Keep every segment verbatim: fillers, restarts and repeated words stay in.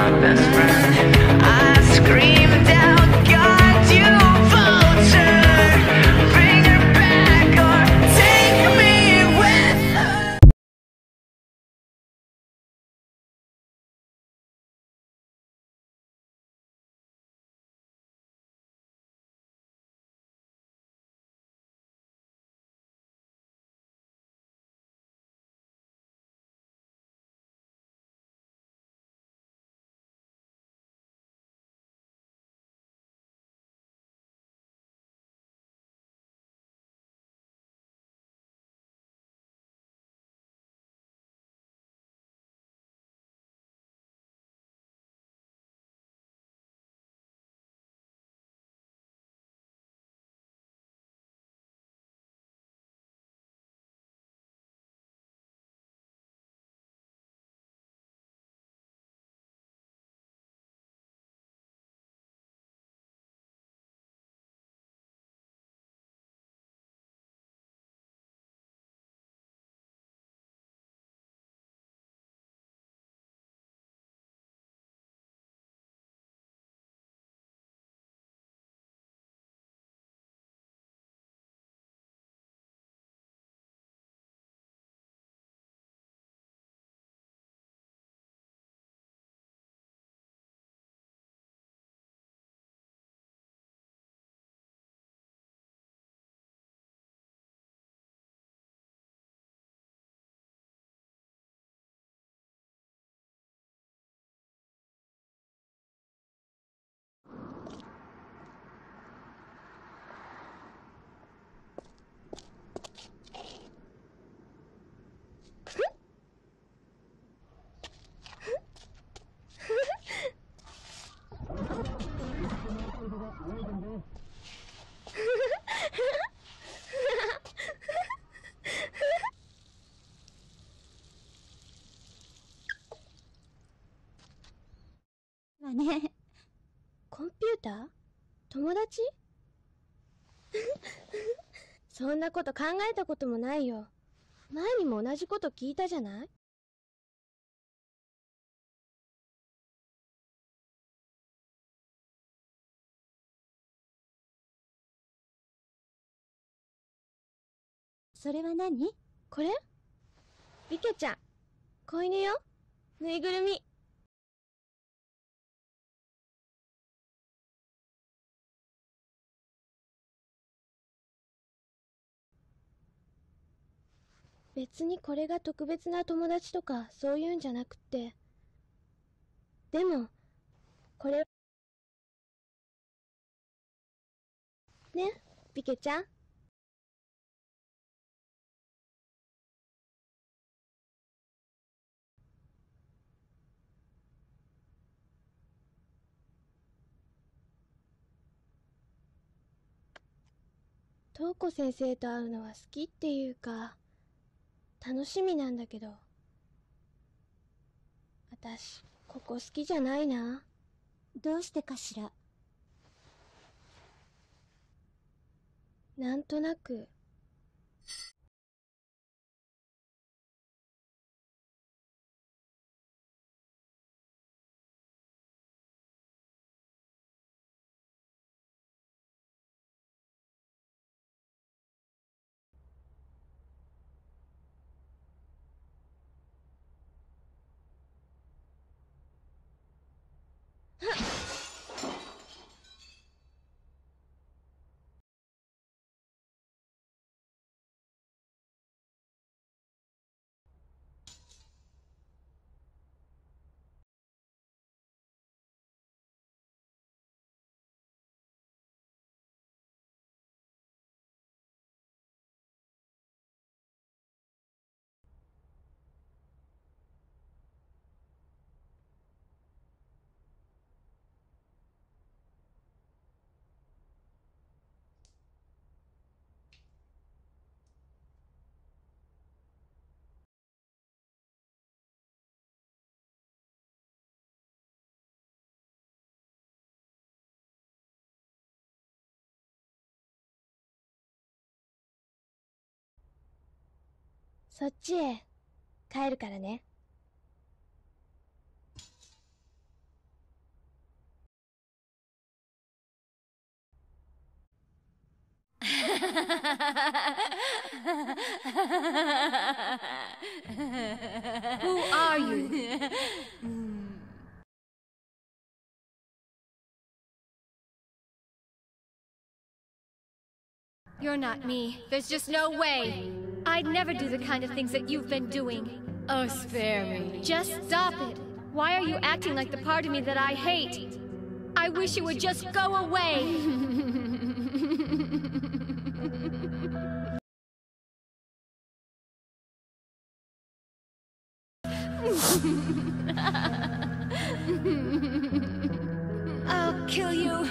my best friend. I screamed out, God, you vulture, bring her back or take me with her. ね、コンピューター？友達？そんなこと考えたこともないよ。前にも同じこと聞いたじゃない？それは何？これ？ビケちゃん、子犬よ。ぬいぐるみ。別にこれが特別な友達とかそういうんじゃなくって。でも、これ、ね、ビケちゃん。瞳子先生と会うのは好きっていうか、楽しみなんだけど。私、ここ好きじゃないな。どうしてかしら。なんとなく。そっちへ帰るからね。 Who are you? You're not me. There's just no way. I'd never do the kind of things that you've been doing. Oh, spare me. Just stop it. Why are you acting like the part of me that I hate? I wish you would just go away. I'll kill you.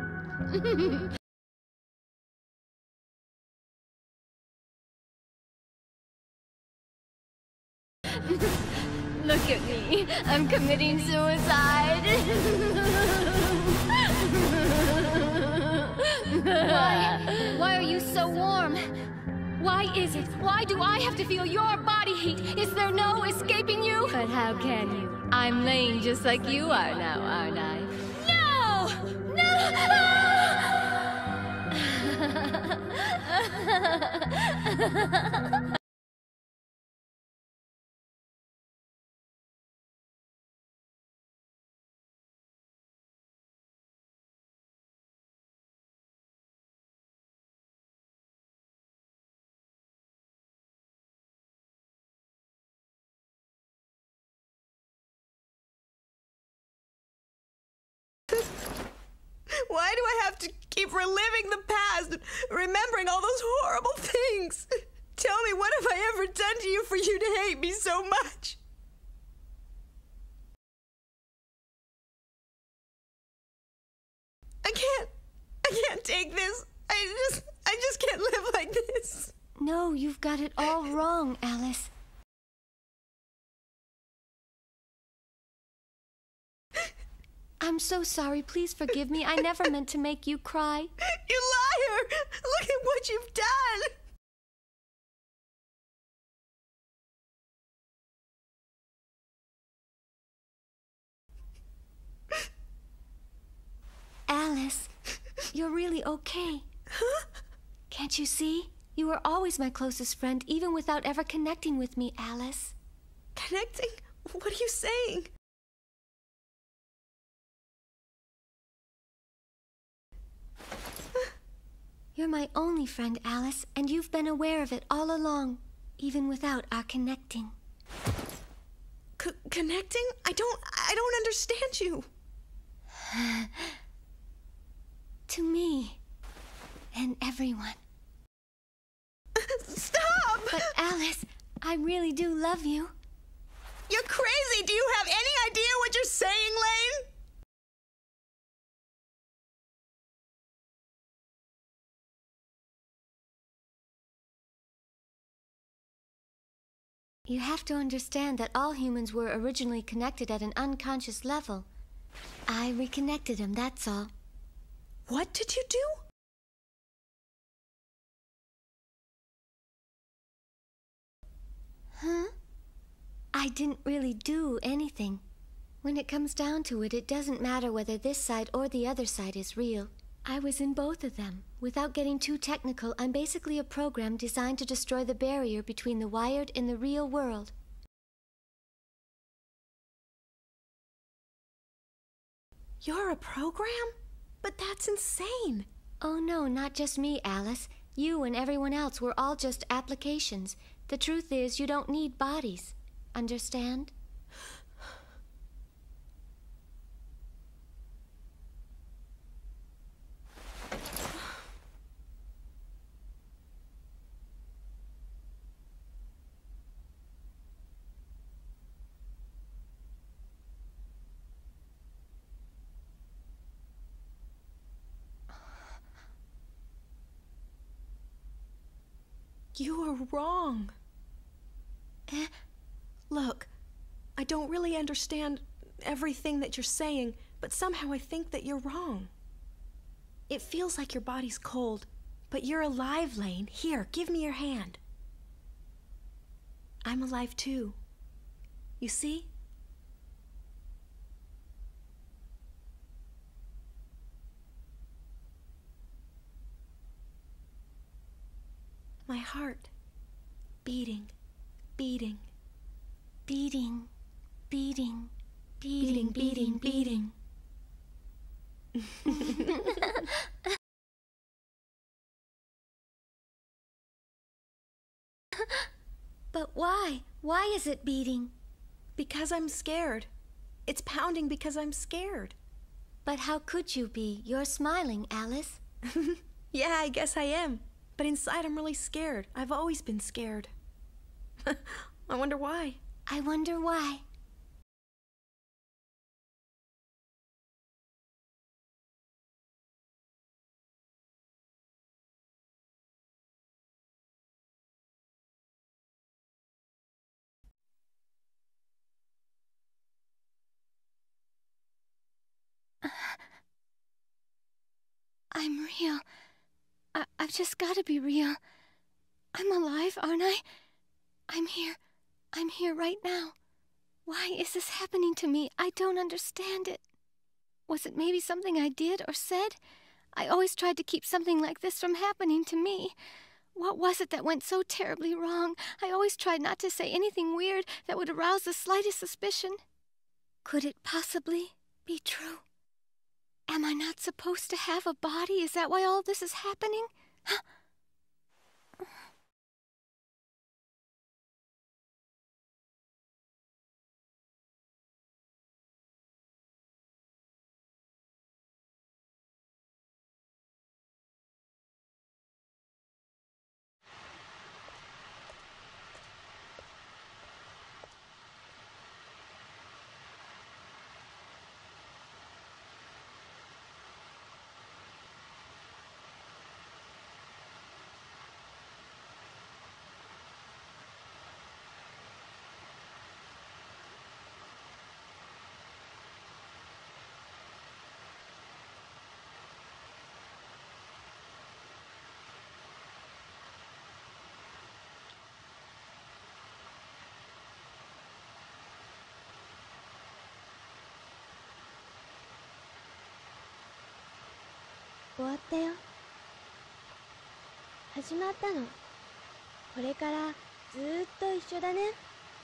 Look at me. I'm committing suicide. Why? Why are you so warm? Why is it? Why do I have to feel your body heat? Is there no escaping you? But how can you? I'm laying just like you are now, aren't I? No! No! Why do I have to keep reliving the past, remembering all those horrible things? Tell me, what have I ever done to you for you to hate me so much? I can't, I can't take this. I just, I just can't live like this. No, you've got it all wrong, Alice. I'm so sorry. Please forgive me. I never meant to make you cry. You liar! Look at what you've done! Alice, you're really okay. Huh? Can't you see? You were always my closest friend, even without ever connecting with me, Alice. Connecting? What are you saying? You're my only friend, Alice, and you've been aware of it all along, even without our connecting. C- connecting? I don't, I don't understand you. To me, and everyone. Stop! But Alice, I really do love you. You're crazy! Do you have any idea what you're saying, Lane? You have to understand that all humans were originally connected at an unconscious level. I reconnected them, that's all. What did you do? Huh? I didn't really do anything. When it comes down to it, it doesn't matter whether this side or the other side is real. I was in both of them. Without getting too technical, I'm basically a program designed to destroy the barrier between the wired and the real world. You're a program? But that's insane. Oh no, not just me, Alice. You and everyone else were all just applications. The truth is, you don't need bodies. Understand? You are wrong. Eh? Look, I don't really understand everything that you're saying, but somehow I think that you're wrong. It feels like your body's cold, but you're alive, Lane. Here, give me your hand. I'm alive too. You see? My heart. Beating, beating, Beating, beating, beating, beating, beating. But why? Why is it beating? Because I'm scared. It's pounding because I'm scared. But how could you be? You're smiling, Alice. Yeah, I guess I am. But inside I'm really scared. I've always been scared. I wonder why. I wonder why. I'm real. I I've just got to be real. I'm alive, aren't I? I'm here. I'm here right now. Why is this happening to me? I don't understand it. Was it maybe something I did or said? I always tried to keep something like this from happening to me. What was it that went so terribly wrong? I always tried not to say anything weird that would arouse the slightest suspicion. Could it possibly be true? Am I not supposed to have a body? Is that why all this is happening? Huh? 終わったよ。始まったの。これからずーっと一緒だね。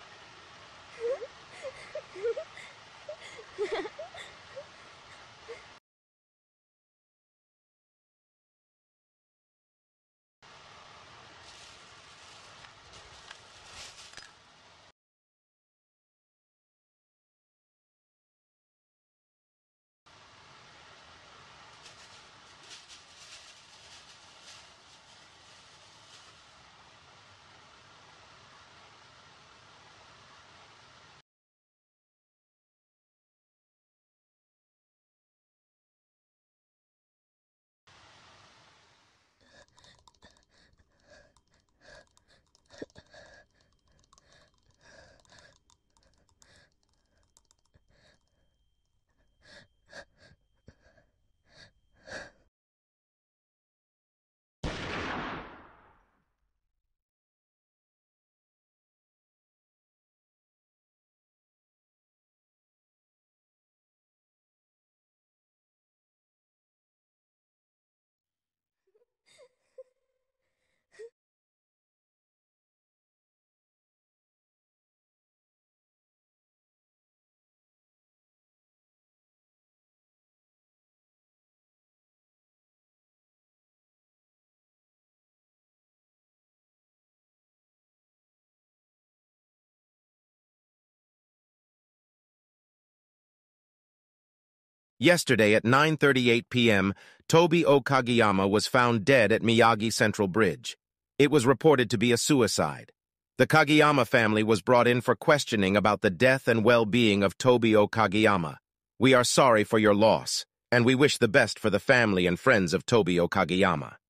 Yesterday at nine thirty-eight p m, Tobio Kageyama was found dead at Miyagi Central Bridge. It was reported to be a suicide. The Kageyama family was brought in for questioning about the death and well-being of Tobio Kageyama. We are sorry for your loss, and we wish the best for the family and friends of Tobio Kageyama.